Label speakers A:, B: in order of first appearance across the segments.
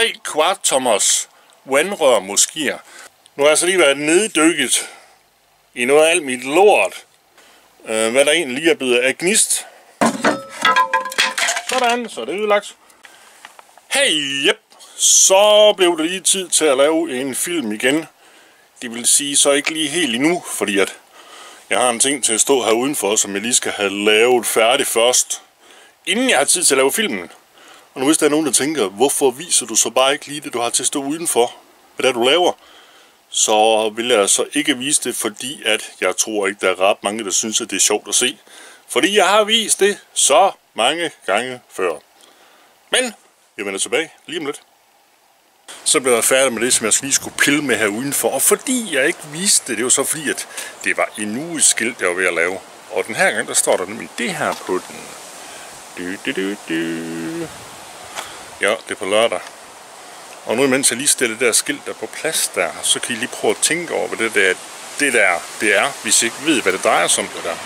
A: 3/4 tommers vandrør moskier. Nu har jeg så lige været neddykket i noget af alt mit lort, hvad der egentlig lige er blevet af gnist. Sådan, så er det udlagt. Hey, yep. Så blev det lige tid til at lave en film igen. Det vil sige så ikke lige helt endnu, fordi at jeg har en ting til at stå her udenfor, som jeg lige skal have lavet færdig først, inden jeg har tid til at lave filmen. Og nu hvis der er nogen, der tænker, hvorfor viser du så bare ikke lige det, du har til at stå udenfor, hvad det er, du laver, så vil jeg så ikke vise det, fordi at jeg tror ikke, der er ret mange, der synes, at det er sjovt at se. Fordi jeg har vist det så mange gange før. Men jeg vender tilbage lige om lidt. Så blev jeg færdig med det, som jeg lige skulle pille med her udenfor. Og fordi jeg ikke viste det, det var så fordi, at det var endnu et skilt, jeg var ved at lave. Og den her gang, der står der nemlig det her på den. Ja, det er på lørdag. Og nu imens jeg lige stiller det der skilt der på plads der, så kan I lige prøve at tænke over, hvad det er, hvis I ikke ved, hvad det drejer sig om det der.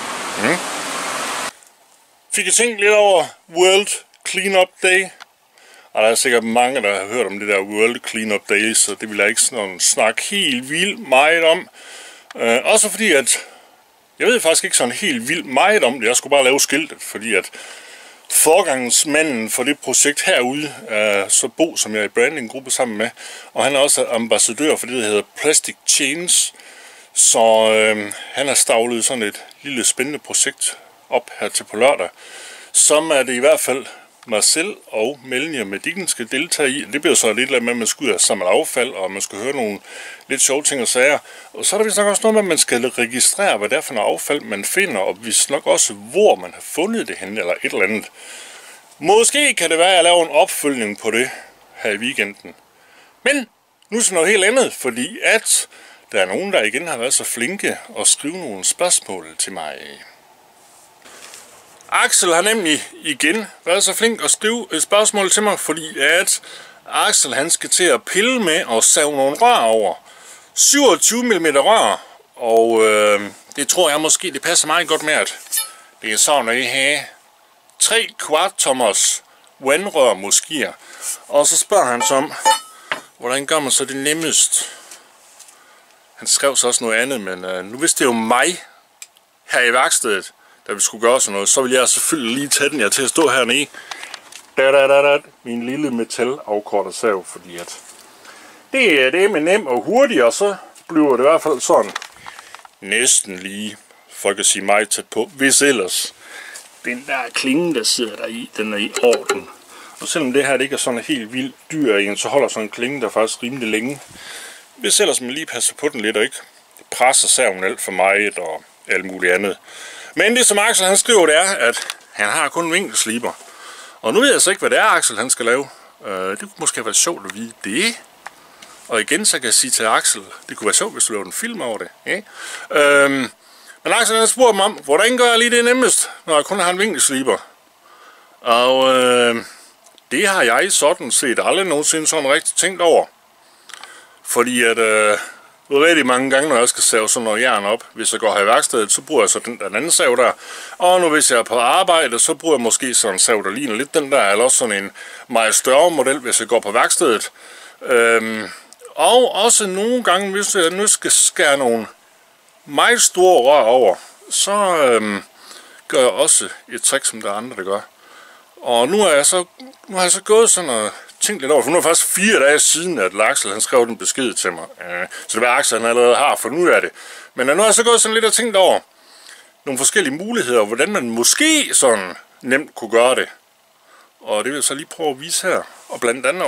A: Fik jeg tænkt lidt over World Cleanup Day. Og der er sikkert mange, der har hørt om det der World Cleanup Day, så det vil jeg ikke snakke helt vildt meget om. Også fordi, at jeg ved faktisk ikke sådan helt vildt meget om det. Jeg skulle bare lave skiltet, fordi at forgangsmanden for det projekt herude er så Bo, som jeg er i brandinggruppe sammen med. Og han er også ambassadør for det, der hedder Plastic Change. Så han har stavlet sådan et lille spændende projekt op her til på lørdag, som er det i hvert fald mig selv og Melanie og Medikken skal deltage i. Det bliver så lidt med, at man skal ud og samle affald, og man skal høre nogle lidt sjove ting og sager. Og så er der vist nok også noget med, at man skal registrere, hvad det er for noget affald, man finder, og vist nok også, hvor man har fundet det henne, eller et eller andet. Måske kan det være, at jeg laver en opfølgning på det her i weekenden. Men nu til noget helt andet, fordi at der er nogen, der igen har været så flinke at skrive nogle spørgsmål til mig. Axel har nemlig igen været så flink at skrive et spørgsmål til mig, fordi at Axel han skal til at pille med og save nogle rør over. 27 mm rør, og det tror jeg måske, det passer meget godt med, at det er sådan, at I har 3/4 tommers vandrør moskier. Og så spørger han så om, hvordan gør man så det nemmest? Han skrev så også noget andet, men nu hvis det er jo mig her i værkstedet, da vi skulle gøre sådan noget, så vil jeg selvfølgelig lige tage den, jeg til at stå hernede. Min lille metalafkortersav, fordi at det er med nem og hurtigt, og så bliver det i hvert fald sådan næsten lige, for at sige meget tæt på, hvis ellers den der klinge, der sidder der i, den er i orden. Og selvom det her det ikke er sådan helt vildt dyr i en, så holder sådan en klinge der faktisk rimelig længe. Hvis ellers man lige passer på den lidt og ikke presser saven alt for meget og alt muligt andet. Men det som Axel han skriver, det er, at han har kun en vinkelsliber. Og nu ved jeg så ikke, hvad det er, Axel han skal lave. Det kunne måske være sjovt at vide det. Og igen så kan jeg sige til Axel, det kunne være sjovt, hvis du lavede en film over det. Ja? Men Axel han spurgte mig om, hvordan gør jeg lige det nemmest, når jeg kun har en vinkelsliber. Og det har jeg sådan set aldrig nogensinde sådan rigtig tænkt over. Fordi at rigtig mange gange, når jeg skal save sådan noget jern op, hvis jeg går her i værkstedet, så bruger jeg så den anden sav der. Og nu hvis jeg er på arbejde, så bruger jeg måske sådan en sav, der ligner lidt den der, eller også sådan en meget større model, hvis jeg går på værkstedet. Og også nogle gange, hvis jeg nu skal skære nogle meget store rør over, så gør jeg også et trick, som der er andre, der gør. Og nu har jeg så gået sådan og tænkt lidt over, for nu er faktisk 4 dage siden, at Axel han skrev den besked til mig. Så det var Axel, han allerede har fundet ud af det. Men nu har jeg så gået sådan lidt og tænkt over nogle forskellige muligheder, hvordan man måske sådan nemt kunne gøre det. Og det vil jeg så lige prøve at vise her. Og blandt andet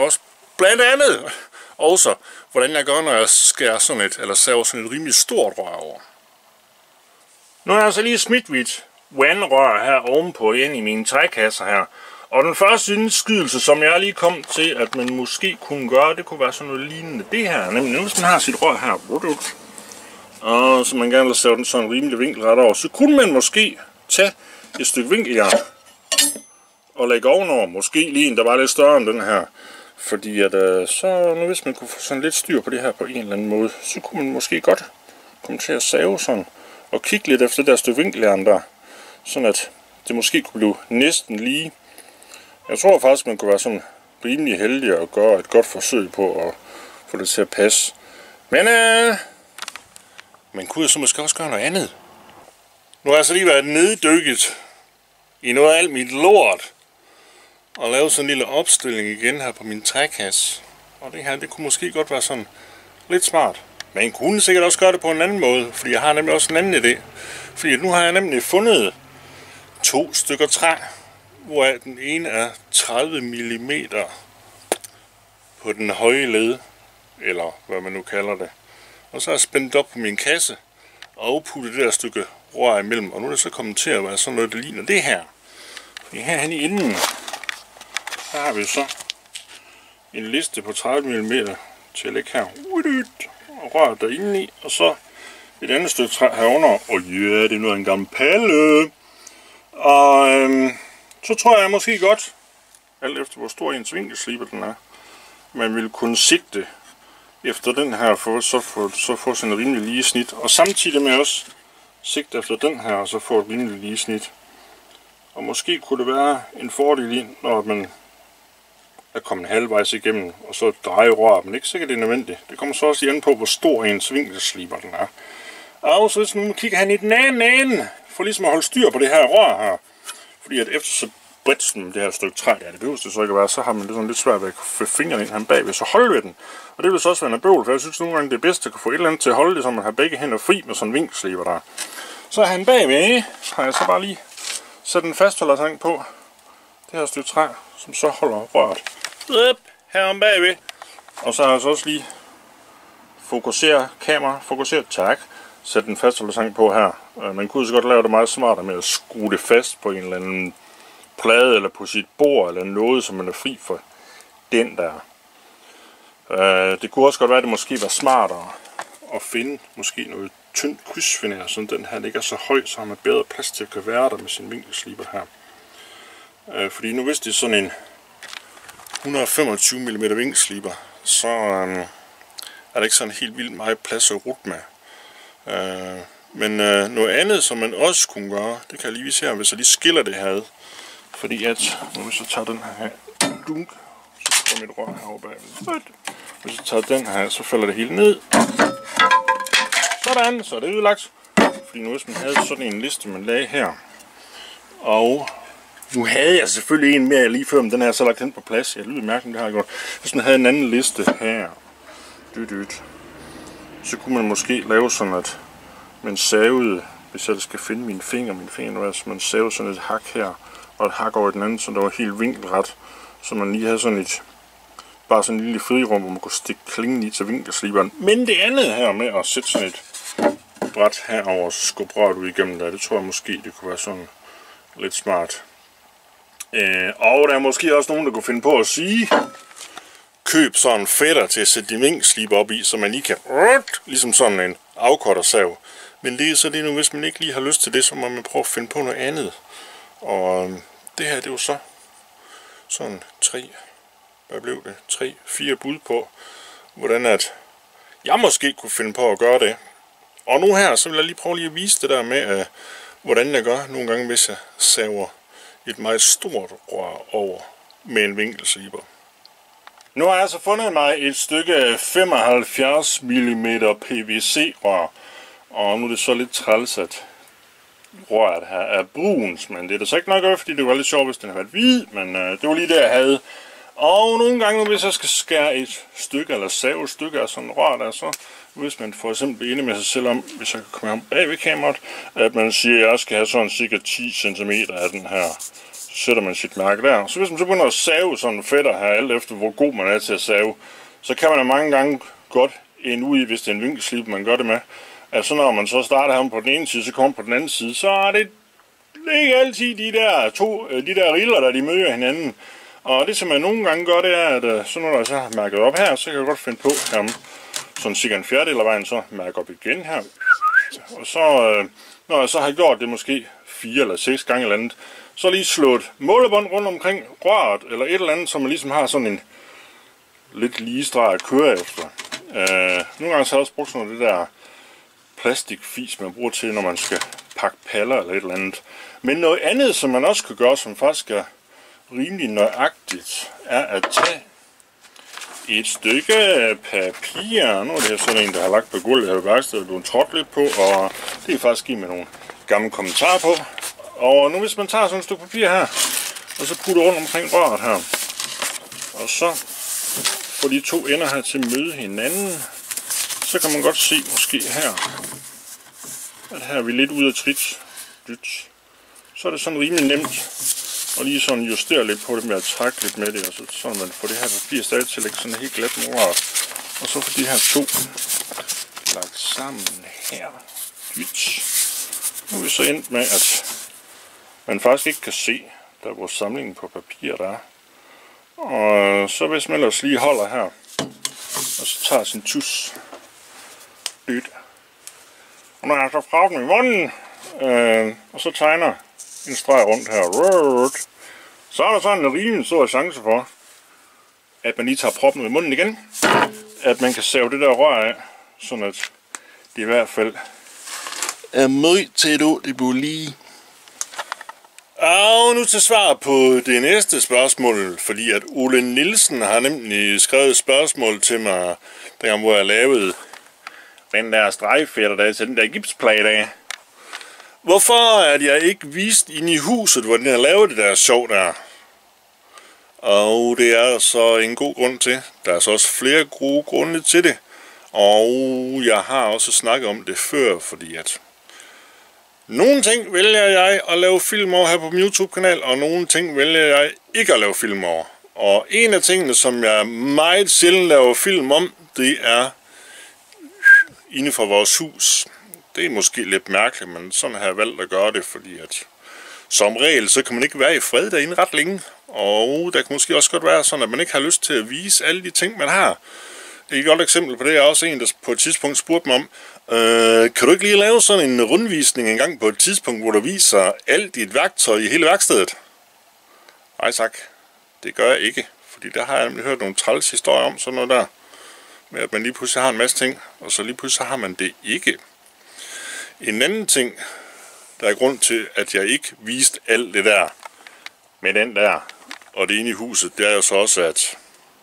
A: også, hvordan jeg gør, når jeg skærer sådan et, eller saver sådan et rimelig stort rør over. Nu har jeg så lige smidt mit vandrør her ovenpå ind i mine trækasser her. Og den første indskydelse, som jeg lige kom til, at man måske kunne gøre, det kunne være sådan noget lignende det her. Nemlig hvis man har sit rør her, og så man gerne vil sætte den sådan rimelig vinkelret over, så kunne man måske tage et stykke vinkeljern og lægge ovenover. Måske lige en, der var lidt større end den her. Fordi at så nu hvis man kunne få sådan lidt styr på det her på en eller anden måde, så kunne man måske godt komme til at save sådan og kigge lidt efter det der stykke vinkeljern der. Sådan at det måske kunne blive næsten lige. Jeg tror faktisk, man kunne være sådan rimelig heldig at gøre et godt forsøg på at få det til at passe. Men kunne jeg så måske også gøre noget andet? Nu har jeg så lige været neddykket i noget af alt mit lort og lavet sådan en lille opstilling igen her på min trækasse. Og det her, det kunne måske godt være sådan lidt smart. Men kunne sikkert også gøre det på en anden måde, fordi jeg har nemlig også en anden idé. Fordi nu har jeg nemlig fundet 2 stykker træ, hvoraf den ene er 30 mm på den høje led, eller hvad man nu kalder det. Og så har jeg spændt op på min kasse og puttet det der stykke rør imellem. Og nu er det så kommet til at være sådan noget, der ligner det her. Fordi herhen i enden, der har vi så en liste på 30 mm til at lægge her. Og rør derinde i, og så et andet stykke træ herunder. Og ja, det er noget af en gammel palle. Og så tror jeg måske godt, alt efter hvor stor ens vinkelsliber den er, man vil kunne sigte efter den her, for så få sådan en rimelig lige snit. Og samtidig med også sigte efter den her, og så få et rimelig lige snit. Og måske kunne det være en fordel i, når man er kommet halvvejs igennem, og så dreje rør, men ikke sikkert det er nødvendigt. Det kommer så også igen på, hvor stor ens vinkelsliber den er. Og så hvis man kigger han i den anden ende, for ligesom at holde styr på det her rør her. Fordi at efter så bredt som det her stykke træ, ja, det behøver det så ikke at være, så har man det sådan lidt svært ved at få fingrene ind her bagved, så holde ved den. Og det vil så også være en bøvl, for jeg synes nogle gange det er bedst at kunne få et eller andet til at holde det, så man har begge hænder fri med sådan en vinkelsliber der. Så er han bagved, så har jeg så bare lige sat en fastholdertang på det her stykke træ, som så holder røret her om bagved. Og så har jeg så også lige fokuseret, tak, sætte en fastholdertang på her. Man kunne så godt lave det meget smartere med at skrue det fast på en eller anden plade eller på sit bord eller noget, så man er fri for den der. Det kunne også godt være, at det måske var smartere at finde måske noget tyndt krydsfiner, så den her ligger så høj, så har man bedre plads til at kunne være der med sin vinkelsliber her. Fordi nu hvis det er sådan en 125 mm vinkelsliber, så er der ikke sådan helt vildt meget plads at rute med. Men noget andet, som man også kunne gøre, det kan jeg lige vise her, hvis jeg lige skiller det her ad. Fordi at, nu hvis jeg tager den her dunk, så får mit rør herovre bagved. Hvis jeg tager den her, så falder det hele ned. Sådan, så er det udlagt. Fordi nu hvis man havde sådan en liste, man lagde her. Og nu havde jeg selvfølgelig en mere lige før, men den her så lagt hen på plads. Jeg lyder mærkeligt, det har jeg gjort. Hvis man havde en anden liste her, så kunne man måske lave sådan, at man savede, hvis jeg skal finde mine fingre nu er, så man savede sådan et hak her, og et hak over den anden, så der var helt vinkelret, så man lige havde sådan et, bare sådan en lille frirum, hvor man kunne stikke klingen i til vinkelsliberen. Men det andet her med at sætte sådan et bræt herover, og så skubbe røret ud igennem der, det tror jeg måske, det kunne være sådan lidt smart. Og der er måske også nogen, der kunne finde på at sige, køb sådan en fætter til at sætte de vinkelsliber op i, så man lige kan, ligesom sådan en afkottersav. Men det er så det nu, hvis man ikke lige har lyst til det, så må man prøve at finde på noget andet. Og det her, det er jo så sådan 3-4 bud på, hvordan at jeg måske kunne finde på at gøre det. Og nu her, så vil jeg lige prøve at vise det der med, hvordan jeg gør nogle gange, hvis jeg saver et meget stort rør over med en vinkelsliber. Nu har jeg så fundet mig et stykke 75 mm PVC rør, og nu er det så lidt træls, at røret her er bruns, men det er da så ikke nok, fordi det var lidt sjovt, hvis den havde været hvid, men det var lige det, jeg havde. Og nogle gange, hvis jeg skal skære et stykke eller save et stykke af sådan en rør der, så hvis man for eksempel bliver enig med sig selv om, hvis jeg kan komme om bag ved kameraet, at man siger, at jeg skal have sådan cirka 10 cm af den her, så sætter man sit mærke der. Så hvis man så begynder at save sådan en fætter her, alt efter hvor god man er til at save, så kan man da mange gange godt ende ud i, hvis det er en vinkelslip, man gør det med. Altså når man så starter ham på den ene side, så kommer på den anden side, så er det ikke altid de der riller, der de møder hinanden. Og det som jeg nogle gange gør, det er, at så når jeg så har mærket op her, så kan jeg godt finde på ham sådan cirka en fjerdedel af vejen, så mærke op igen her. Og så, når jeg så har gjort det måske 4 eller 6 gange eller andet, så lige slået målebånd rundt omkring røret, eller et eller andet, så man ligesom har sådan en lidt lige streg at køre efter. Nogle gange så har jeg også brugt sådan noget det der plastikfis, man bruger til, når man skal pakke paller eller et eller andet. Men noget andet, som man også kan gøre, som faktisk er rimelig nøjagtigt, er at tage et stykke papir. Nu er det her sådan en, der har lagt på gulvet her ved værkstedet, du har trådt lidt på, og det er faktisk givet med nogle gamle kommentarer på. Og nu hvis man tager sådan et stykke papir her, og så putter rundt omkring røret her, og så får de to ender her til at møde hinanden, så kan man godt se måske her, at her er vi lidt ude af trit. Så er det sådan rimelig nemt og lige sådan justere lidt på det med at trække lidt med det, og så man får det her papir stadig til at lægge sådan helt glat med røret. Og så får de her to lagt sammen her. Nu er vi så endt med, at man faktisk ikke kan se, der er vores samling på papir der er. Og så hvis man ellers lige holder her, og så tager sin tus. Og når jeg så fra den i munden, og så tegner en streg rundt her, så er der sådan en rimelig stor chance for, at man lige tager proppen i munden igen. At man kan save det der rør af, sådan at det i hvert fald er meget tæt ud, det bliver lige. Og nu til svar på det næste spørgsmål, fordi at Ole Nielsen har nemlig skrevet et spørgsmål til mig, dengang hvor jeg lavede den der stregfætter der til den der gipsplade af. Hvorfor er jeg ikke vist inde i huset, hvor den har lavet det der sjov der? Og det er så en god grund til. Der er så også flere gode grunde til det. Og jeg har også snakket om det før, fordi at nogle ting vælger jeg at lave film over her på min YouTube-kanal, og nogle ting vælger jeg ikke at lave film over. Og en af tingene, som jeg meget sjældent laver film om, det er inde for vores hus. Det er måske lidt mærkeligt, men sådan har jeg valgt at gøre det, fordi at som regel, så kan man ikke være i fred derinde ret længe. Og der kan måske også godt være sådan, at man ikke har lyst til at vise alle de ting, man har. Et godt eksempel på det er også en, der på et tidspunkt spurgte mig om, kan du ikke lige lave sådan en rundvisning en gang på et tidspunkt, hvor du viser alt dit værktøj i hele værkstedet? Nej tak, det gør jeg ikke, fordi der har jeg nemlig hørt nogle træls historier om sådan noget der. Med at man lige pludselig har en masse ting, og så lige pludselig har man det ikke. En anden ting, der er grund til, at jeg ikke viste alt det der med den der, og det inde i huset, det er jo så også, at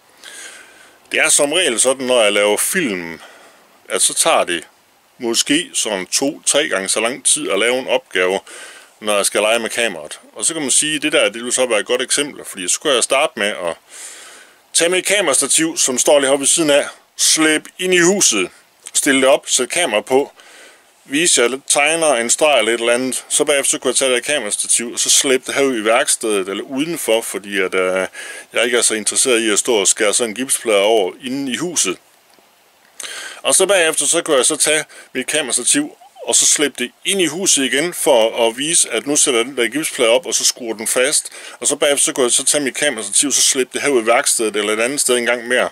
A: det er som regel sådan, når jeg laver film, at så tager det måske sådan 2-3 gange så lang tid at lave en opgave, når jeg skal lege med kameraet. Og så kan man sige, at det der, det vil så være et godt eksempel, fordi så kan jeg starte med at tage mit kamerastativ, som står lige heroppe ved siden af, slæb ind i huset, stille det op, sætte kamera på, vise jeg tegner en streg eller et eller andet, så bagefter så kunne jeg tage det kamerastativ, og så slæbe det herud i værkstedet eller udenfor, fordi at, jeg ikke er så interesseret i at stå og skære sådan en gipsplade over inde i huset. Og så bagefter så kunne jeg så tage mit kamerastativ, og så slæbe det ind i huset igen, for at vise, at nu sætter den der gipsplade op, og så skruer den fast. Og så bagefter så kunne jeg så tage mit kamerastativ, og så slæbe det herud i værkstedet eller et andet sted en gang mere.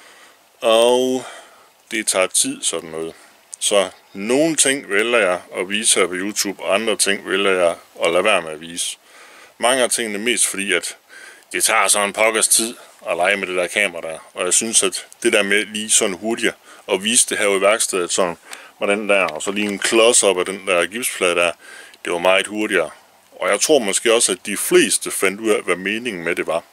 A: Og det tager tid sådan noget. Så nogle ting vælger jeg at vise her på YouTube, og andre ting vælger jeg at lade være med at vise. Mange af tingene mest fordi, at det tager sådan en pokkers tid at lege med det der kamera der. Og jeg synes, at det der med lige sådan hurtigt at vise det her i værkstedet, sådan var den der, og så lige en klods op af den der gipsplade der, det var meget hurtigere. Og jeg tror måske også, at de fleste fandt ud af, hvad meningen med det var.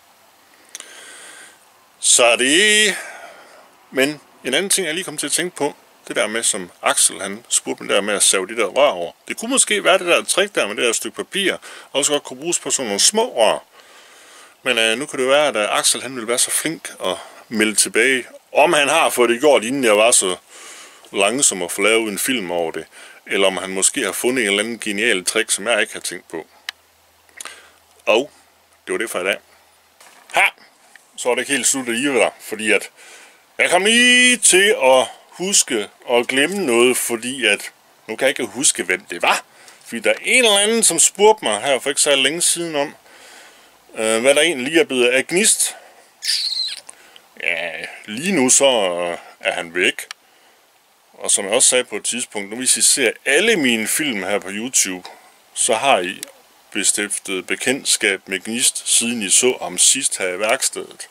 A: Så det. Men en anden ting, jeg lige kom til at tænke på, det der med, som Axel han spurgte mig der med at save de der rør over. Det kunne måske være det der trick der med det der stykke papir, og også godt kunne bruges på sådan nogle små rør. Men nu kan det være, at Axel han ville være så flink at melde tilbage, om han har fået det gjort, inden jeg var så langsom at få lavet en film over det, eller om han måske har fundet en eller anden genial trick, som jeg ikke har tænkt på. Og det var det for i dag. Her, så er det ikke helt slut alligevel der, fordi at jeg kom lige til at huske og glemme noget, fordi at nu kan jeg ikke huske, hvem det var. Fordi der er en eller anden, som spurgte mig her for ikke så længe siden om, hvad der egentlig lige er blevet af Gnist. Ja, lige nu så er han væk. Og som jeg også sagde på et tidspunkt, nu hvis I ser alle mine film her på YouTube, så har I bestiftet bekendtskab med Gnist, siden I så ham sidst her i værkstedet.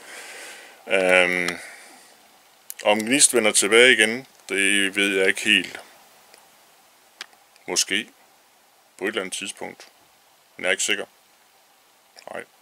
A: Om Gnist vender tilbage igen, det ved jeg ikke helt. Måske. På et eller andet tidspunkt. Men jeg er ikke sikker. Nej.